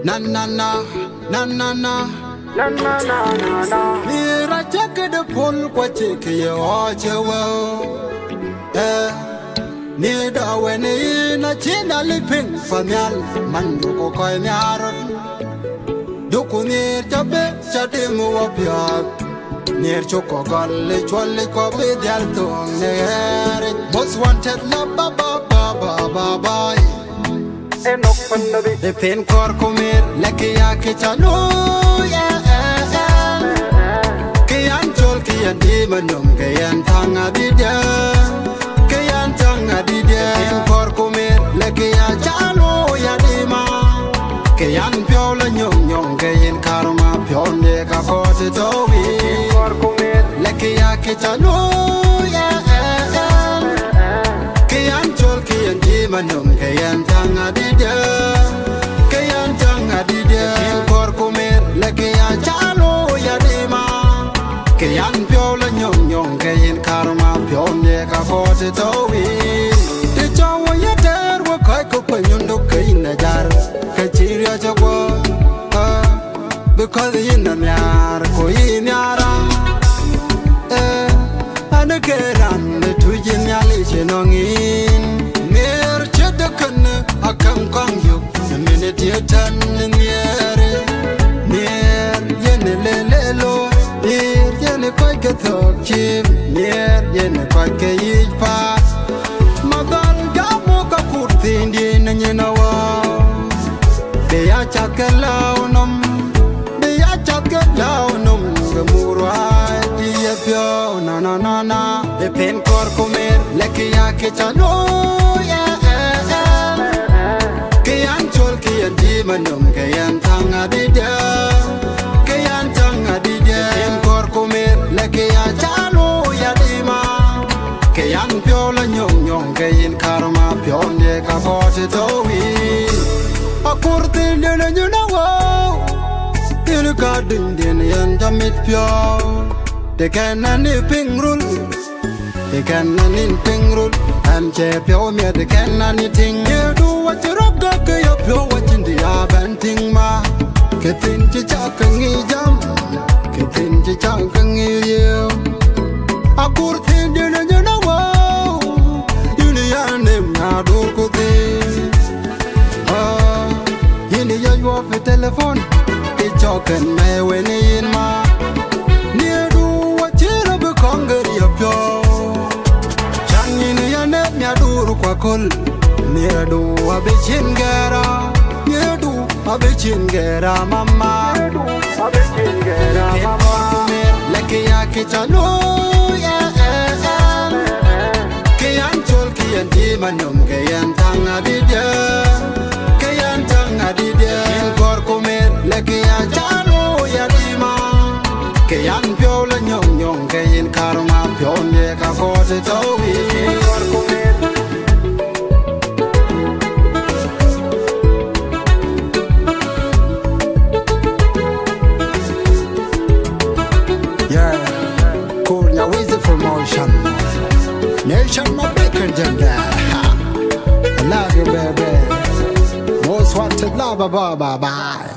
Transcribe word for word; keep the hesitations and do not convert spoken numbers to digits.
Na na na, na na na, na na na na na. Mira check the pull kwa check ye watch well. Eh, ni da when na china liping fanyal mandu ko koi nyaron. Duku ni chabe chade mu apya. Near Choco Gully, Chwally Copy, the Alton, the most wanted love, Baba, Baba, Baba. And open the The pain core come Lucky Akichano, yeah, Kayan Cholki and Demonum, Kayan Tanga Didia, Kayan Tanga Didia, and Corcomir, Lucky Achano, Yadima, Kayan Piola Young Young, Kayan Karma, Pionde Capote Toby. Lucky Akichano, yeah, Kayan Cholki and Demonum, Kayan Tanga Didia, Kayan Tanga Didia, in Corcomir, Lucky Achano, Yadima, Kayan Piola Young Young, Kayan Karma, Pionde Capote Toby. The Jawa Yater were quite open, you know, Kayin Jar, Kachiria Jawa, because in the Yar, Koyin Yara. Ana keran tu jinyali chenongin ner chedakan akam kangyo minute yetan niere ner yene lelelo ner yene koi ketok chim ner yene koi keyipa madal jamu ka kurtin din nyenawa be ya chakelaunom be ya chakelaunom gemurwa Pio, na na na na, the pain core come Lucky Akichano, yeah, Kayan Cholki and Demonum, Kayan Tanga Didia, Kayan Tanga Didia, pain core come Lucky Achano, Yadima, Kayan Piola Young Young, Kayan Karma, Pionde Capote Toby. A curtain in you know, in a garden, in the mid pure. They can any ping rule, they can any ping rule. I'm champion, me they can anything. You do what you rock, go you pure watching the abanting ma. Get into chucking jump, get into chucking you. A good thing you know, you know, you know, name now do good things. Oh, you know, you off the telephone, it's talking my way in ma. Kongeri apyo Changini ya net nyaduru kwa kol Niedu abechingera Niedu abechingera mama Niedu abechingera mama Lucky Akichano, yeah, Kayan Cholki and Demonum, Kayan Tanga Didia, Kayan Tanga Didia, in Corcomir, Lucky Achano, Yadima, Kayan Piola Young Young, Kayan Karma, Pionde Capote Toby. Promotion Nation my bacon gender I love you baby Most wanted love bye bye bye